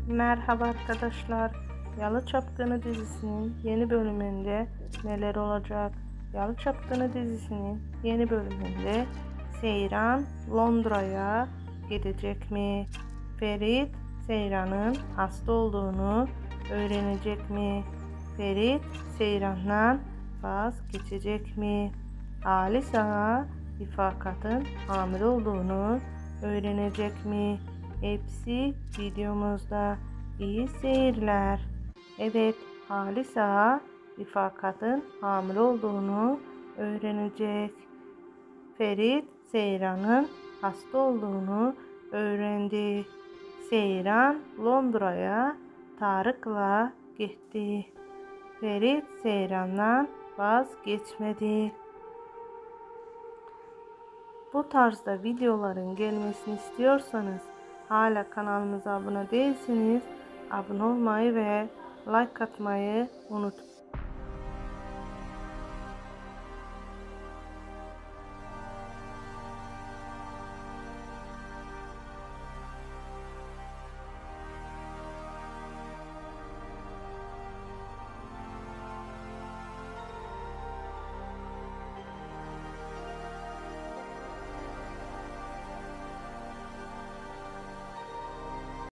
Merhaba arkadaşlar. Yalı Çapkını dizisinin yeni bölümünde neler olacak? Yalı Çapkını dizisinin yeni bölümünde Seyran Londra'ya gidecek mi? Ferit Seyran'ın hasta olduğunu öğrenecek mi? Ferit Seyran'dan vazgeçecek mi? Halis Ağa İfakat'ın hamile olduğunu öğrenecek mi? Hepsi videomuzda. İyi seyirler. Evet, Halis Ağa İfakat'ın hamile olduğunu öğrenecek. Ferit Seyran'ın hasta olduğunu öğrendi. Seyran Londra'ya Tarık'la gitti. Ferit Seyran'dan vazgeçmedi. Bu tarzda videoların gelmesini istiyorsanız hala kanalımıza abone değilseniz abone olmayı ve like atmayı unutmayın.